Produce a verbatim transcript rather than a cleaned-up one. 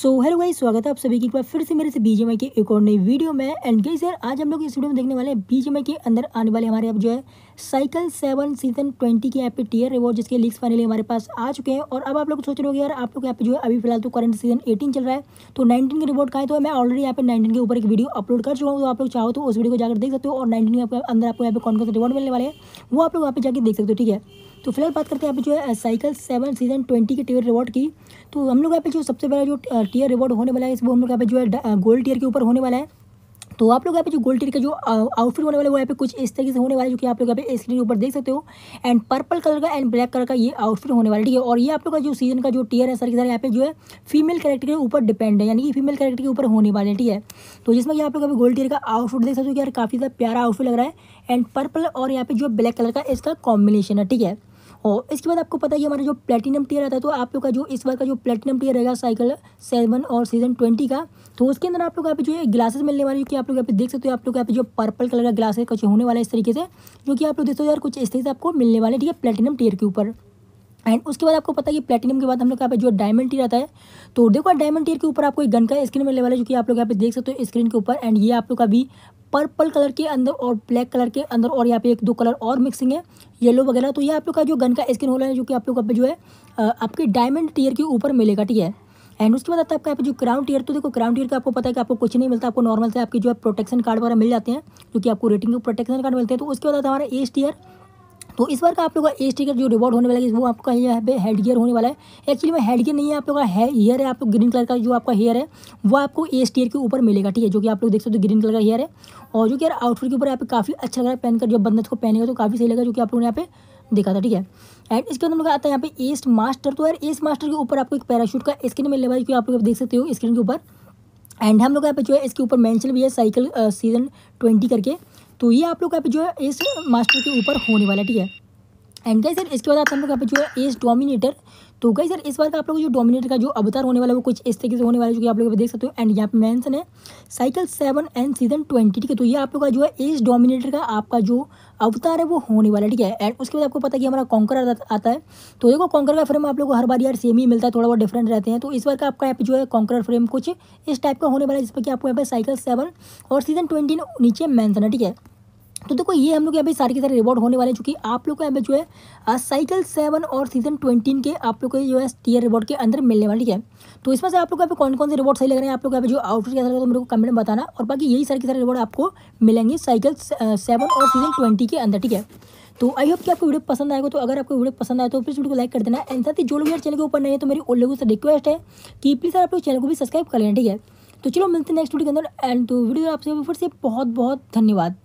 So hello guys, स्वागत है आप सभी की एक बार फिर से मेरे से बीजीएमआई के एक और नई वीडियो में। एंड गाइस यार, आज हम लोग इस वीडियो में देखने वाले हैं बीजीएमआई के अंदर आने वाले हमारे अब जो है साइकिल सेवन सीजन ट्वेंटी के यहाँ पे टीयर रिवॉर्ड, जिसके लीक्स फाइनली हमारे पास आ चुके हैं। और अब आप लोग सोच रहे हो यार, आप लोग यहाँ पे जो है अभी फिलहाल तो करंट सीजन एटीन चल रहा है, तो नाइनटीन के रिवॉर्ड का है। तो मैं ऑलरेडी यहाँ पे नाइनटीन के ऊपर एक वीडियो अपलोड कर चुका हूँ, तो आप लोग चाहो तो उस वीडियो को जाकर देख सकते हो। और नाइनटीन के अंदर आपको यहाँ पे कौन कौन से रिवॉर्ड मिलने वाले हैं वो आप लोग यहाँ पे जाकर देख सकते हो, ठीक है। तो फिलहाल बात करते हैं यहाँ पे जो है साइकिल सेवन सीजन ट्वेंटी के टीयर रिवॉर्ड की। तो हम लोग यहाँ पे जो सबसे पहला जो टीयर रिवॉर्ड होने वाला है वो हम लोग यहाँ पे जो है गोल्ड टीयर के ऊपर होने वाला है। तो आप लोग यहाँ पे जो गोल्ड टीयर का जो आउटफिट होने वाला है वो यहाँ पे कुछ इस तरीके से होने वाला है, जो कि आप लोग यहाँ पे स्क्रीन के ऊपर देख सकते हो। एंड पर्पल कलर का एंड ब्लैक कलर का ये आउटफिट होने वाला है, ठीक है। और ये आप लोग का जो सीजन का जो टीयर है सारे के सारे यहाँ पे जो है फीमेल कैरेक्टर के ऊपर डिपेंड है, यानी कि फीमेल कैरेक्टर के ऊपर होने वाले हैं, ठीक है। तो जिसमें कि आप लोग अभी गोल्ड टीयर का आउटफिट देख सकते हो कि यार काफ़ी ज़्यादा प्यारा आउटफिट लग रहा है। एंड पर्पल और यहाँ पे जो ब्लैक कलर का इसका कॉम्बिनेशन है, ठीक है। और इसके बाद आपको पता है कि हमारा जो प्लेटिनम टीयर आता है, तो आप लोग का जो इस बार का जो प्लेटिनम टीयर रहेगा साइकिल सेवन और सीजन ट्वेंटी का, तो उसके अंदर आप लोग यहाँ पे जो है ग्लासेस मिलने वाली, जो कि आप लोग यहाँ पे देख सकते हो। आप लोग यहाँ पे जो पर्पल कलर का ग्लासेस कुछ होने वाला है इस तरीके से, जो कि आप लोग देख सकते हो यार कुछ इस तरीके से आपको मिलने वाले, ठीक है, प्लेटिनम टीयर के ऊपर। एंड उसके बाद आपको पता है कि प्लेटिनम के बाद हम लोग यहाँ पे जो डायमंड टीयर आता है, तो देखो डायमंड टीयर के ऊपर आपको एक गन का स्क्रीन मिलने वाला है, जो कि आप लोग यहाँ पे देख सकते हो स्क्रीन के ऊपर। एंड ये आप लोग अभी पर्पल कलर के अंदर और ब्लैक कलर के अंदर, और यहाँ पे एक दो कलर और मिक्सिंग है, येलो वगैरह। तो ये आप लोग का जो गन का स्क्रीन हो रहा है, जो कि आप लोग जो है आपके डायमंड टीयर के ऊपर मिलेगा, ठीक है। एंड उसके बाद आता है आपका यहाँ पे जो क्राउन टीयर। तो देखो क्राउन टीयर का आपको पता है कि आपको कुछ नहीं मिलता, आपको नॉर्मल से आपकी जो है प्रोटेक्शन कार्ड वगैरह मिल जाते हैं, जो कि आपको रेटिंग के प्रोटेक्शन कार्ड मिलते हैं। तो उसके बाद आता है हमारा एज टीयर। तो इस बार का आप लोग का एज टीयर जो रिवॉर्ड होने वाला है वो आपका यहाँ पे हेड गियर होने वाला है। एक्चुअली में हेड गियर नहीं है, आप लोग का हेयर है, आप लोग ग्रीन कलर का जो आपका हेयर है वो आपको एज टीयर के ऊपर मिलेगा, ठीक है। जो कि आप लोग देख सकते हो ग्रीन कलर का हेयर है, और जो कि यार आउटफिट के ऊपर यहाँ पे काफ़ी अच्छा लग रहा है पहनकर, जो बंदे को पहनेगा तो काफ़ी सही लगेगा, जो कि आप लोगों ने यहाँ पे देखा था, ठीक है। एंड इसके अंदर आता है यहाँ पे एस्ट मास्टर। तो यार एस्ट मास्टर के ऊपर आपको एक पैराशूट का स्क्रीन मिलने वाला है, जो आप लोग देख सकते हो स्क्रीन के ऊपर। एंड हम लोग यहाँ पे जो है इसके ऊपर मेंशन भी है साइकिल सीजन ट्वेंटी करके। तो ये आप लोग यहाँ पे जो है एस मास्टर के ऊपर होने वाला है, ठीक है। एंड गाइस सर इसके बाद आता है हम लोग यहाँ पे जो है एज डोमिनेटर। तो गाइस सर इस बार का आप लोग जो डोमिनेटर का जो अवतार होने वाला है वो कुछ इस तरीके से होने वाला है, जो कि आप लोग देख सकते हो। एंड यहाँ पे मेंशन है cycle seven and season twenty, ठीक है। तो ये आप लोग का जो है एज डोमिनेटर का आपका जो अवतार है वो होने वाला है, ठीक है। एंड उसके बाद आपको पता है कि हमारा कॉन्कर आता है। तो देखो कॉन्कर का फ्रेम आप लोग को हर बार यार सेम ही मिलता है, थोड़ा बहुत डिफरेंट रहते हैं। तो इस बार का आपका यहाँ पे जो है कॉन्कर फ्रेम कुछ इस टाइप का होने वाला है, जिसपर कि आपको यहाँ पे साइकिल सेवन और सीजन ट्वेंटी नीचे मेंशन है, ठीक है। तो देखो ये हम लोग यहाँ पे सारे के सारे रिवॉर्ड होने वाले हैं, जो कि आप लोग को यहाँ पे जो है साइकिल सेवन और सीजन ट्वेंटी के आप लोग को जो है टीयर रिवॉर्ड के अंदर मिलने वाले, ठीक है। तो इसमें से आप लोग को यहाँ पे कौन कौन से रिवॉर्ड सही लग रहे हैं, आप लोग यहाँ पे जो आउटफिट कैसा लगा तो मेरे को कमेंट में बताना। और बाकी यही सारे के सारे रिवॉर्ड आपको मिलेंगे साइकिल सेवन और सीजन ट्वेंटी के अंदर, ठीक है। तो आई होप कि आपको वीडियो पसंद आएगा। तो अगर आपको वीडियो पसंद आए तो प्लीज़ वीडियो को लाइक कर देना। एंड साथ ही जो लोग यार चैनल के ऊपर नहीं है, तो मेरी उन लोगों से रिक्वेस्ट है कि प्लीज़ आप लोग चैनल को भी सब्सक्राइब कर लेना, ठीक है। तो चलो मिलते हैं नेक्स्ट वीडियो के अंदर। एंड तो वीडियो आपसे फिर से बहुत बहुत धन्यवाद।